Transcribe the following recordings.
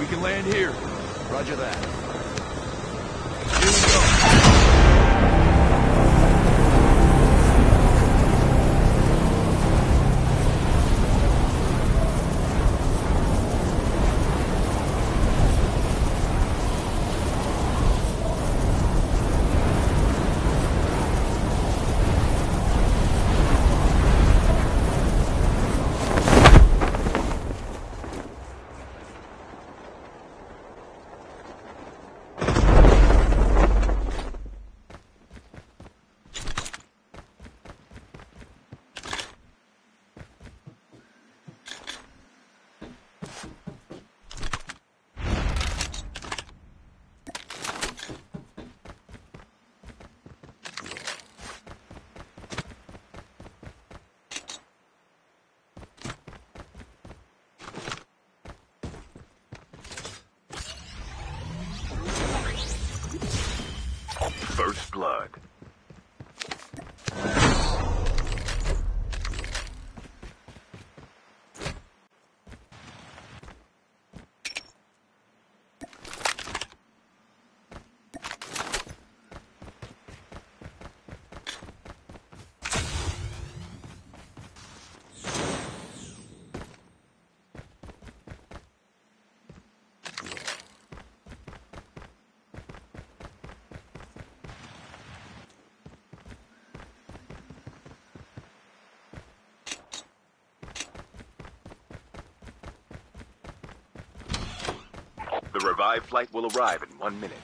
can land here. Roger that. Here we go. First blood. The revived flight will arrive in 1 minute.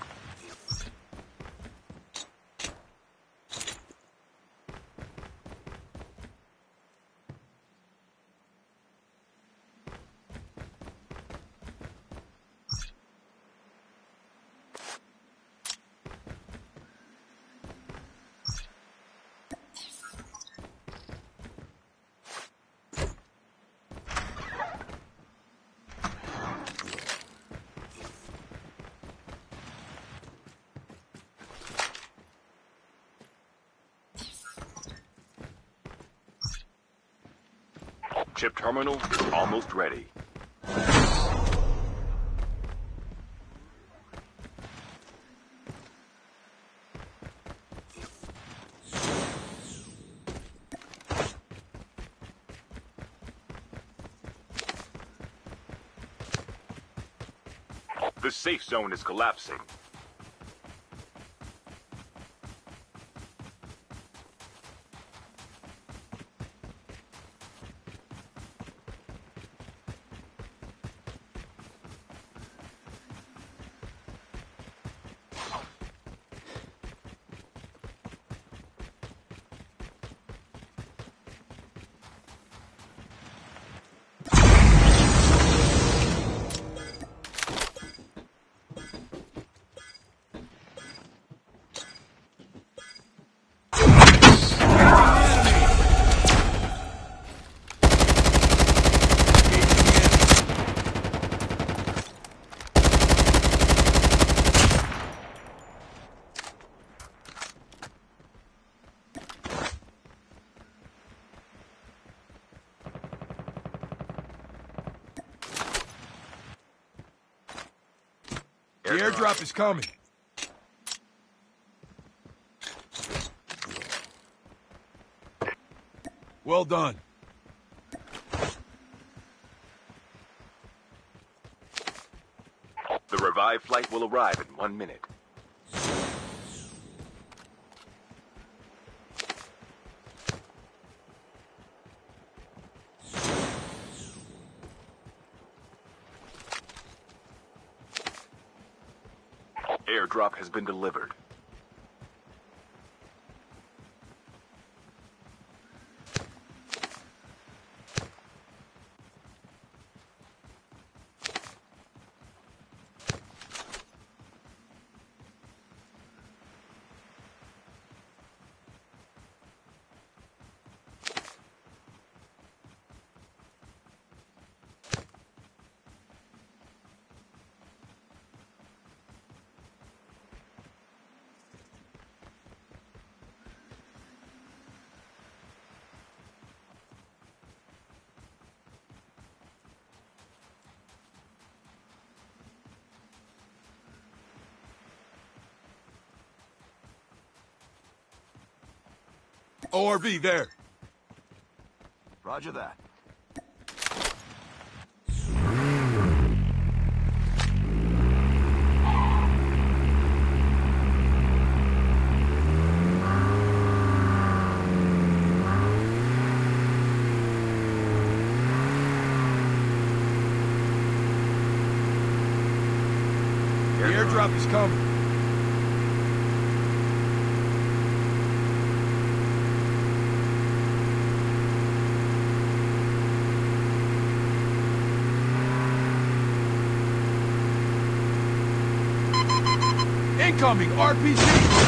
Chip terminal is almost ready. The safe zone is collapsing. The airdrop is coming. Well done. The revived flight will arrive in 1 minute. Airdrop has been delivered. ORV there. Roger that. The airdrop is coming. Incoming RPG!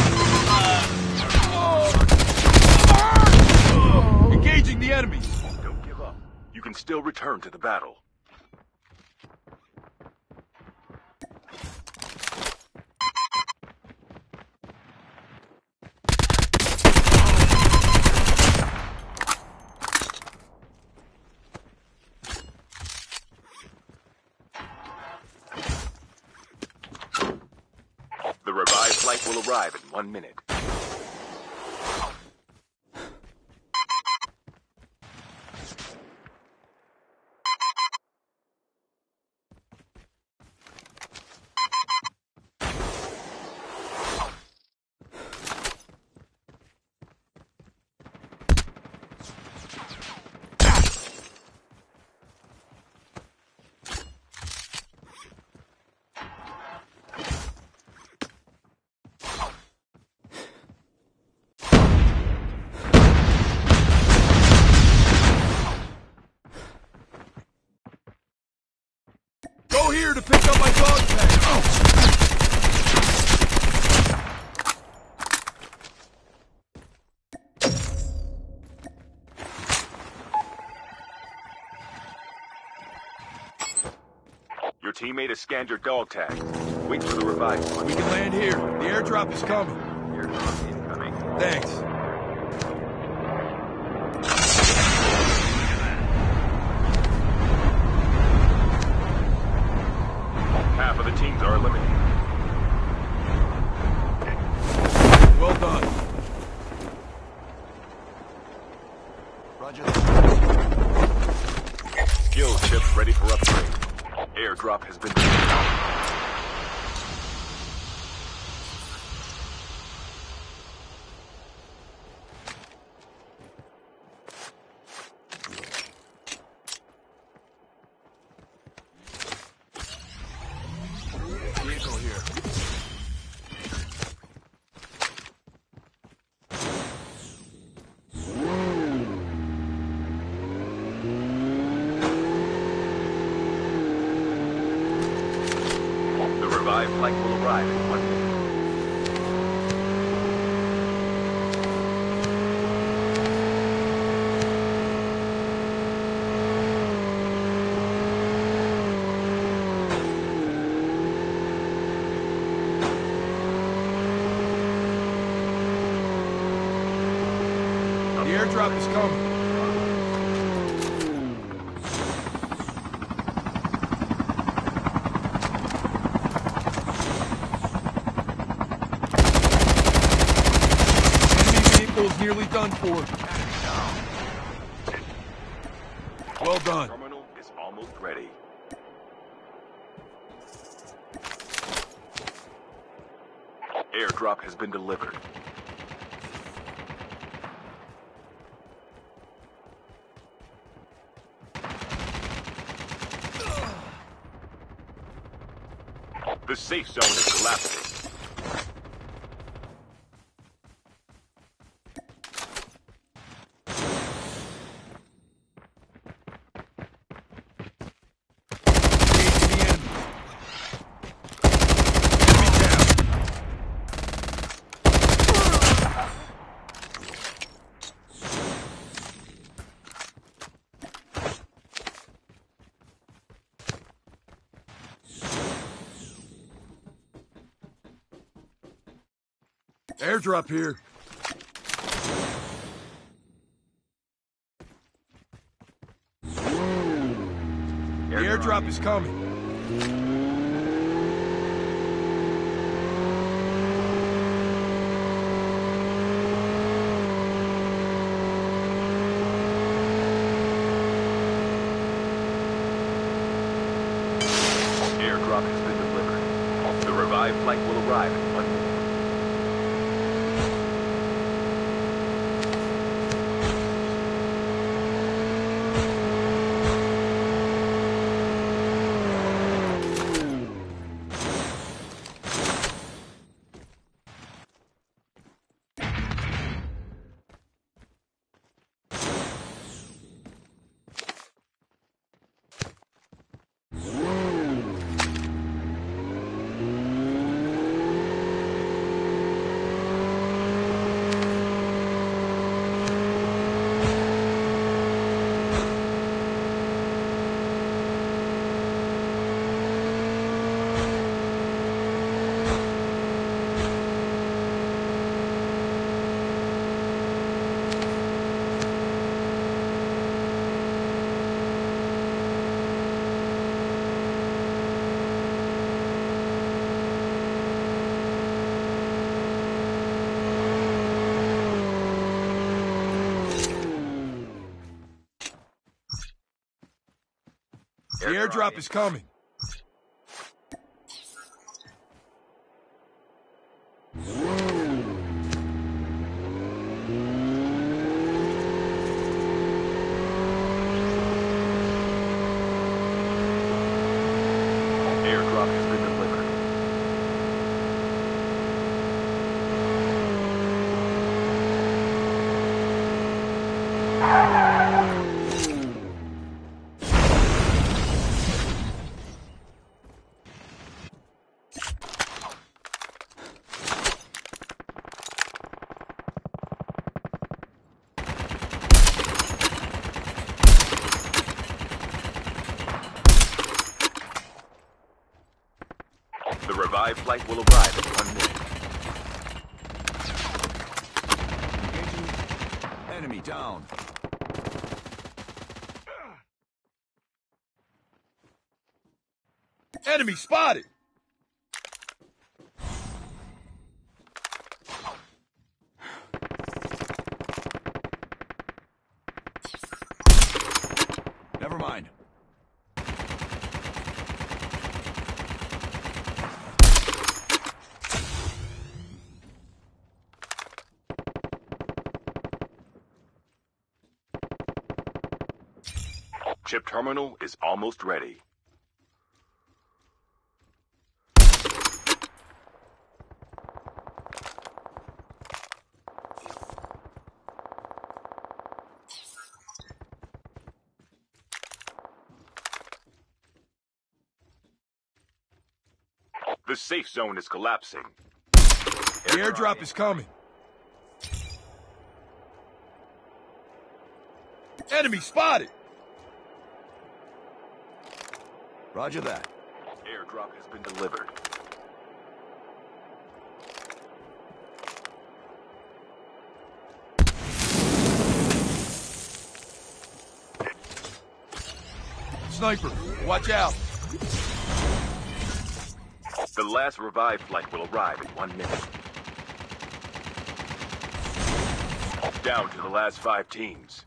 Engaging the enemies! Don't give up. You can still return to the battle. The revived flight will arrive in 1 minute. Go here to pick up my dog tag! Your teammate has scanned your dog tag. Wait for the revived one. We can land here. The airdrop is coming. Airdrop incoming. Thanks. Half of the teams are eliminated. Well done. Roger that. Skill chips ready for upgrade. Airdrop has been delivered. Vehicle here. The revived flight will arrive in 1 minute. The airdrop is coming. Enemy vehicle is nearly done for. Well done. Terminal is almost ready. Airdrop has been delivered. The safe zone is collapsing. Airdrop here. The airdrop is coming. Airdrop has been delivered. The revived flight will arrive in 1 minute. The airdrop is coming. Airdrop has been delivered. The revived flight will arrive in 1 minute. Engaging. Enemy down. Enemy spotted! Never mind. Chip terminal is almost ready. The safe zone is collapsing. The airdrop is coming. Enemy spotted! Roger that. Airdrop has been delivered. Sniper, watch out! The last revived flight will arrive in 1 minute. Down to the last 5 teams.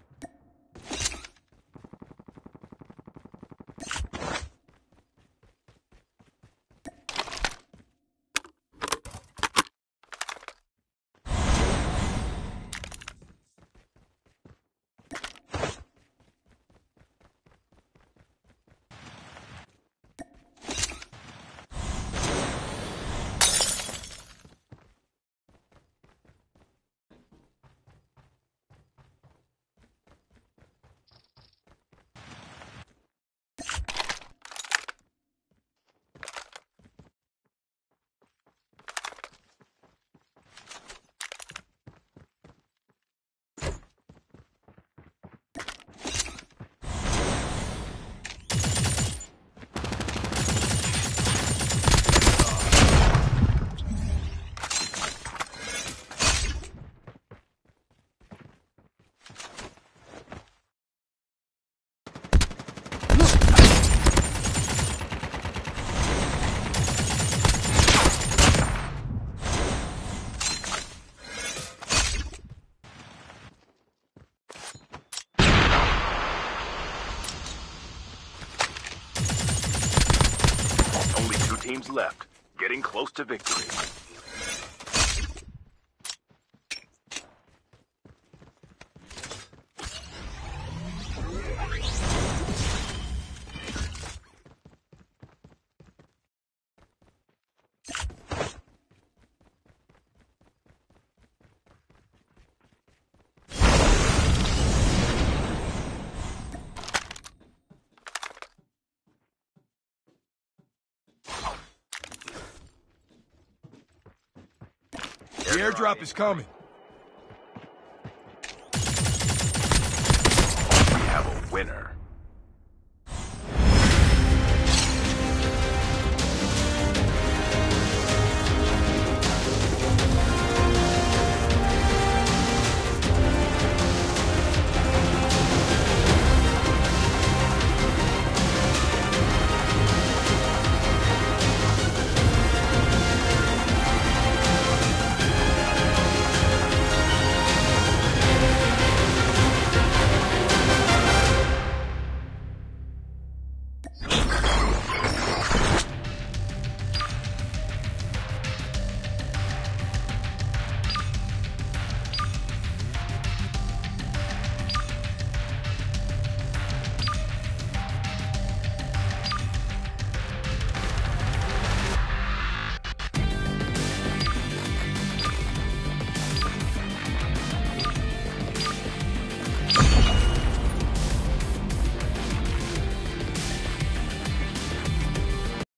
teams left, getting close to victory. The airdrop is coming. We have a winner.